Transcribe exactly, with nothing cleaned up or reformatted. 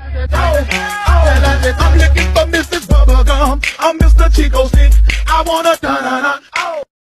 I'm looking for Missus Bubblegum. I'm Mister Chico Stick. I wanna dun